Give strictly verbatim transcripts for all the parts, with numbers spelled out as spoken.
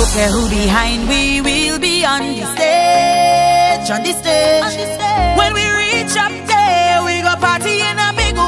Don't care who behind, we will be on the stage, on the stage. On the stage. When we reach up there, we go party in a big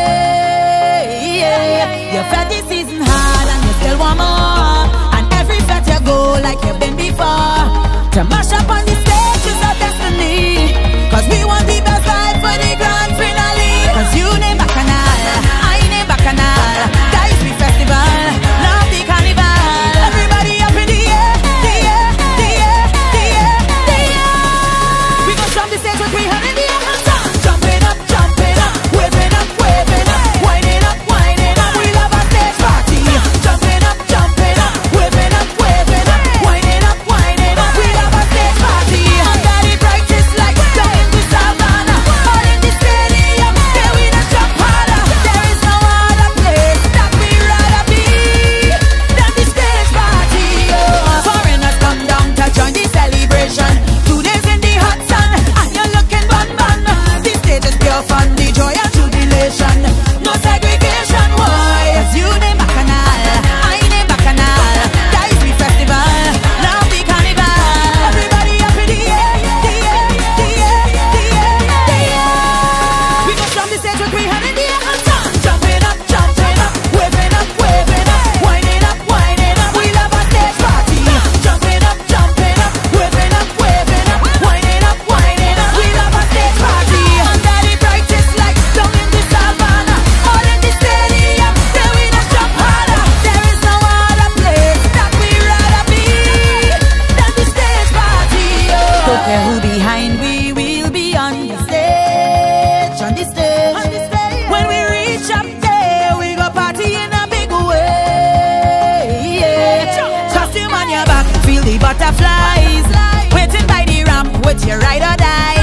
way. Yeah. Your fat this season hard and you still want more. And every fat you go like you've been before. To mash up on the stage is our destiny. Cause we want the best life for the grand finale. Cause you name Bacchanal, I name Bacchanal. That is the festival, love the carnival. Everybody up in the air, the air, the air, the air, the air. We gon' jump the stage with three hundred in the air. Jumping up, jumping up, waving up, waving up, winding up, winding up. We love our stage party. Jumping up, jumping up, waving up, waving up, winding up, winding up. We love our stage party. Under the brightest light, down in the savannah, all in the stadium, there we not jump harder. There is no other place that we rather be than the stage party. Oh. Foreigners come down to join the celebration. Two days in the hot sun, and you're looking bun bun. The stage is pure fun, the joy and jubilation. No segregation, why? Cause you name Bacchanal, I name Bacchanal. That is the festival, love the carnival. Everybody up in the air, the air, the air, the air, the air. We gon' jump the stage with three hundred in the air. Jumping up, jumping up, waving up, waving up, winding up, winding up. We love our stage party. Jumping up, jumping up, waving up, waving up, winding up, winding up. We love our stage party. Under the brightest lights, down in the savannah, all in the stadium, there we not jump harder. There is no other place that we rather be than the stage party. Oh. Don't care who behind, we will be on the stage, on the stage. On the stage. When we reach up there, we go party in a big way. Yeah. Costume on your back, feel the butterflies. Waiting by the ramp with your ride or die.